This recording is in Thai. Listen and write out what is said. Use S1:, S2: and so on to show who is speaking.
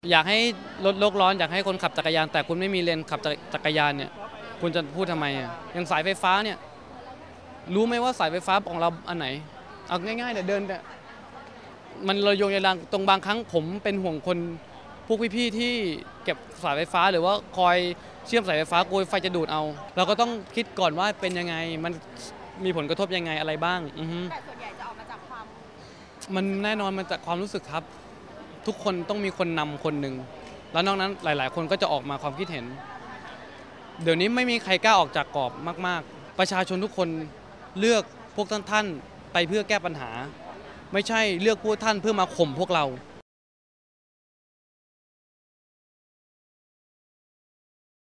S1: อยากให้ลดโลกร้อนอยากให้คนขับจักรยานแต่คุณไม่มีเลนขับจักรยานเนี่ยคุณจะพูดทำไมอ่ะอย่างสายไฟฟ้าเนี่ยรู้ไหมว่าสายไฟฟ้าของเราอันไหนเอาง่ายๆเนี่ยเดินเนี่ยมันระโยงระยางตรงบางครั้งผมเป็นห่วงคนพวกพี่ๆที่เก็บสายไฟฟ้าหรือว่าคอยเชื่อมสายไฟฟ้ากลัวไฟจะดูดเอาเราก็ต้องคิดก่อนว่าเป็นยังไงมันมีผลกระทบยังไงอะไรบ้าง
S2: แต่ส่วนใหญ่จะออกมาจากความ
S1: มันแน่นอนมันจากความรู้สึกครับทุกคนต้องมีคนนำคนหนึ่งแล้วนอกนั้นหลายๆคนก็จะออกมาความคิดเห็นเดี๋ยวนี้ไม่มีใครกล้าออกจากกรอบมากๆประชาชนทุกคนเลือกพวกท่านไปเพื่อแก้ปัญหาไม่ใช่เลือกพวกท่านเพื่อมาข่มพวกเรา